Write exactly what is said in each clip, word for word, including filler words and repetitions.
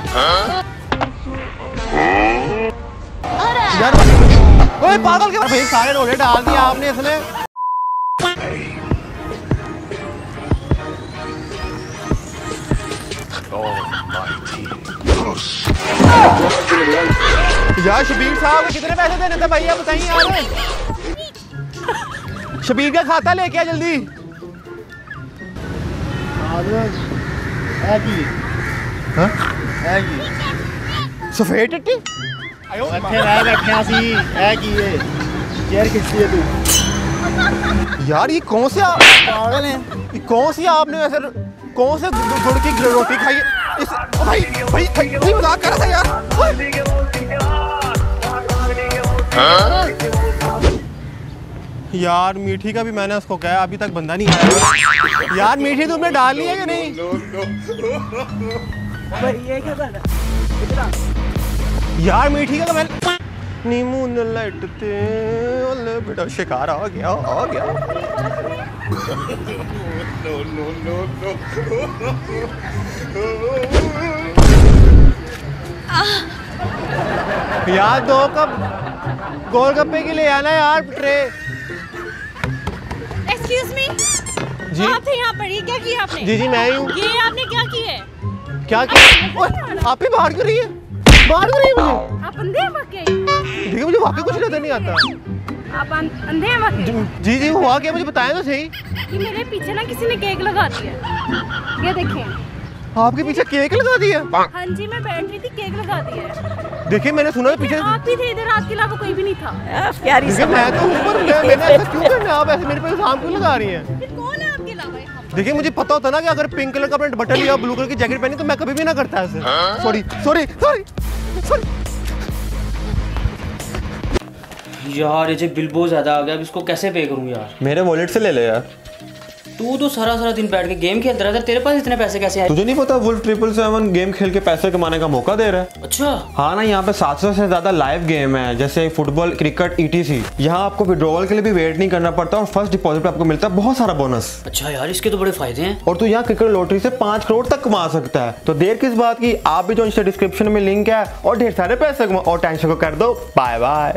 यार ओए पागल के भाई सारे रोड़े डाल दिया आपने इसने। यार शबीर साहब कितने पैसे देने थे भैया बताइए यार। शबीर का खाता लेके आ जल्दी। सफेद टिट्टी यार ये कौन से पागल हैं? ये कौन सी आपने वैसे कौन से गुड़ की रोटी खाई है? इस भाई भाई भाई मजाक कर रहा था यार। यार मीठी का भी मैंने उसको कहा अभी तक बंदा नहीं आया। यार मीठी तुमने डाल ली है कि नहीं? यार मीठी का तो मैंने नीमू न लटते ओले बेटा शिकार आ गया आ गया। नो नो नो नो यार दो कप गोलगप्पे के लिए आना यार ट्रे। एक्सक्यूज मी जी आप थे यहाँ पर, ये क्या किया आपने? जी जी मैं ही हूँ। ये आपने क्या किया है? क्या किया? आप ही बाहर क्यों रही है? बाहर क्यों रही है मुझे? आप अंधे हैं वाकई? देखिए मुझे वाकई कुछ नजर नहीं आता। आप अंधे हैं वाकई? जी जी हुआ क्या मुझे बताएं तो सही। कि मेरे पीछे ना किसी ने केक लगा दिया। ये देखें। आपके पीछे केक लगा दिया? हाँ जी मैं बैठ रही थी, केक लगा दिया। देखिए मैंने सुना पीछे आप ही थे इधर, आपके अलावा कोई भी नहीं था। प्यारी मैं तो ऊपर मैंने ऐसा क्यों करना? आप ऐसे मेरे पे इल्जाम क्यों लगा रही हैं? फिर कौन है आपके अलावा? देखिए मुझे पता होता ना कि अगर पिंक कलर का अपने बटन लिया ब्लू कलर की जैकेट पहनी तो मैं कभी भी ना करता ऐसे। Sorry sorry sorry sorry. यार ये जो बिल बहुत ज्यादा आ गया, अब इसको कैसे पे करूं यार? मेरे वॉलेट से ले ले यार। तू तो सारा सारा दिन बैठ के गेम खेलता रहता है, तेरे पास इतने पैसे कैसे आए? तुझे नहीं पता वुल्फ ट्रिपल सेवन गेम खेल के पैसे कमाने का मौका दे रहा है? अच्छा हाँ ना, यहाँ पे सात सौ से ज्यादा लाइव गेम है जैसे फुटबॉल क्रिकेट ईटीसी। यहाँ आपको विड्रॉवल के लिए भी वेट नहीं करना पड़ता और फर्स्ट डिपॉजिट पे आपको मिलता है बहुत सारा बोनस। अच्छा यार इसके तो बड़े फायदे हैं। और तू यहाँ क्रिकेट लॉटरी से पांच करोड़ तक कमा सकता है। तो देर किस बात की, आप भी जो नीचे डिस्क्रिप्शन में लिंक है और ढेर सारे पैसे कमा और टेंशन को कर दो बाय बाय।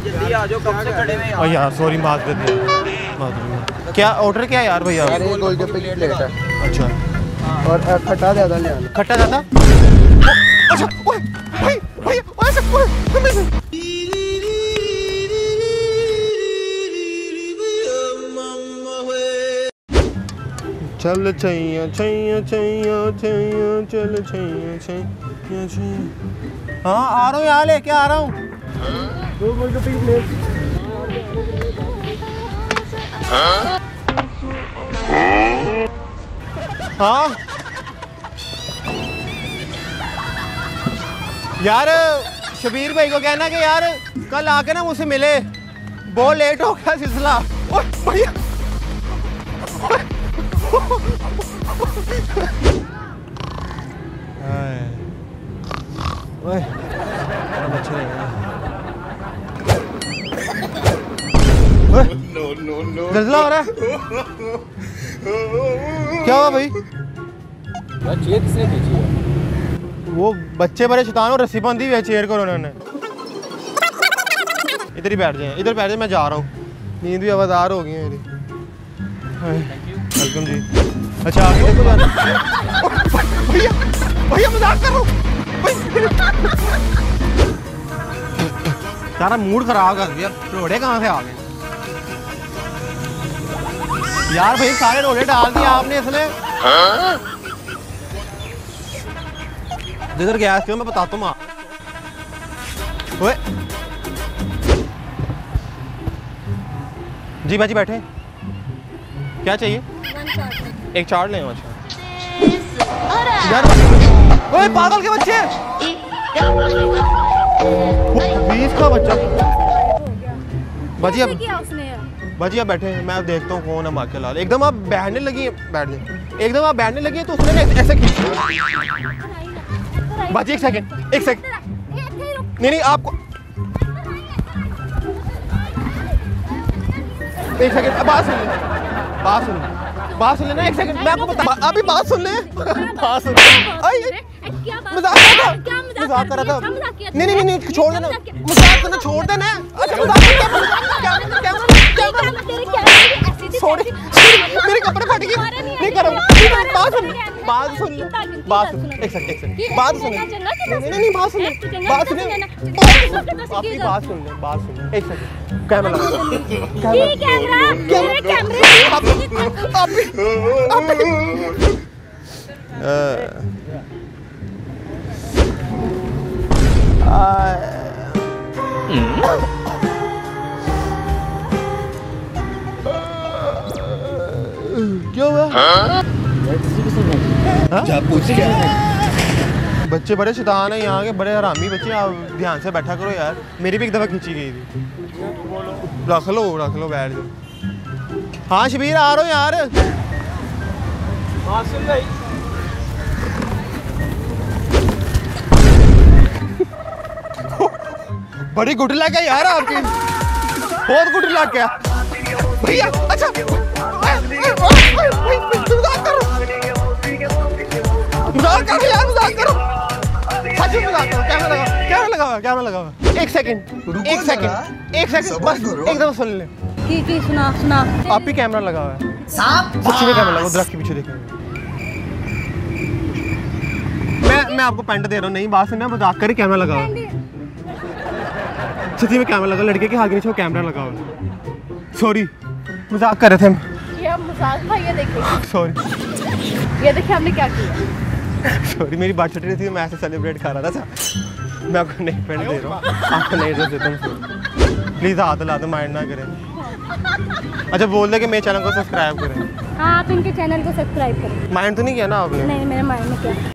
यार सॉरी माफ कर दिया। क्या ऑर्डर क्या है यार भैया? गोलगप्पे की प्लेट है। अच्छा और खट्टा ज्यादा ले आना। खट्टा ज्यादा? अच्छा ओए भाई भाई ऐसे ओए चल छैया छैया छैया छैया चल छैया छैया छैया। हाँ आ रहा हूँ यहाँ लेके आ रहा हूँ। दो गोलगप्पे की प्लेट। हाँ यार शबीर भाई को कहना कि यार कल आके ना मुझसे मिले, बहुत लेट हो गया सिलसिला। ओए भैया ओए जल्दी हो रहा है? क्या हुआ भाई? चेयर किसने खींची है? वो बच्चे बड़े शैतान और रस्सी बंधी हुई है चेयर को उन्होंने। इधर ही बैठ जाए, इधर बैठ जाए, मैं जा रहा हूँ, नींद भी आवाज़ार हो गई है मेरी। वेलकम जी। अच्छा आगे देखो जाना। भैया भैया मजाक कर रहा हूँ। सारा मूड खराब कर दिया। रोड़े कहाँ से आ गए यार? भाई सारे रोड़े डाल दिया आपने इसने। जिधर गैस क्यों मैं बताता हूँ। ओए जी भाजी बैठे, क्या चाहिए? एक चाट लें। अच्छा यार ओए पागल के बच्चे, बीस का बच्चा बाजी। अब बाजी आप बैठे हैं, मैं देखता हूँ कौन है माँ के लाल। एकदम आप बैठने लगी हैं, बैठ जाए। एकदम आप बैठने लगी हैं तो उसने ऐसे खींचा। बाजी एक सेकंड एक सेकंड नहीं नहीं आपको एक सेकंड बात सुन ले, बात सुन बात सुन लेना। एक सेकंड मैं आपको बता, अभी बात सुन ले। बात सुन मजाक कर रहा हूँ। मजाक कर रहा था। अच्छा मजाक किया नहीं नहीं तुमने? नहीं छोड़ देना, मजाक किया। मजाक करना छोड़ देना। अच्छा मजाक क्या कैमरा कैमरा तेरे कैमरे ऐसे थे, सॉरी ऐसे मेरे कपड़े फट गए। हमारा नहीं नहीं आया। करो, हमारा बात सुन, नहीं बात सुन, कितना दिन, बात कितना सुन, दिन? एक सेकंड एक सेकंड, ये बात ऐसे सुन। चंगा चंगा कितना नहीं नहीं बात सुन, ऐसे चंगा बात कितना सुन, चंगा? बात कितना सुन, आपकी चंगा? बात सुन ले, बात सुन, एक सेकंड कैमरा लगा। ये कैमरा मेरे कैमरे आप आप आप क्या हुआ? बच्चे बड़े शैतान है यहाँ के, बड़े हरामी बच्चे। आप ध्यान से बैठा करो यार, मेरी भी एक दफ़ा खींची गई थी। रख लो रख लो बैठ जाओ। हाँ शबीर आ रहा हूँ यार। हाँ सुन भाई। बड़ी गुड लग है यार आपकी, बहुत गुड लग गया भैया। अच्छा मजाक करो, मजाक करो यार, मजाक करो, सच में मजाक करो। कैमरा लगा, कैमरा लगा हुआ, कैमरा लगा हुआ। एक सेकंड एक सेकंड एक सेकंड बस एक दफा सुन ले। की की सुना सुना आप ही कैमरा लगा हुआ है, सच्ची में कैमरा लगा, दरख्त के पीछे देखें। मैं मैं आपको पेंट दे रहा हूँ, नहीं बात सुनना, मजाक कर, कैमरा लगा हुआ है, सच्ची में कैमरा लगा, लड़के के हाथ के नीचे कैमरा लगा हुआ। सॉरी मजाक कर रहे थे हम। ये मजाक था, ये देखिए, सॉरी ये देखिए आपने क्या किया। सॉरी मेरी बात छुट्टी थी, मैं ऐसे सेलिब्रेट कर रहा था। मैं आपको नई पेंट दे रहा हूँ, आपको नई ड्रेस देता हूँ, प्लीज़ हाथ ला दो, माइंड ना करें। अच्छा बोल दे कि मेरे चैनल को सब्सक्राइब करें। हाँ आप इनके चैनल को सब्सक्राइब करें। माइंड तो नहीं किया ना आपने? नहीं मेरे माइंड में क्या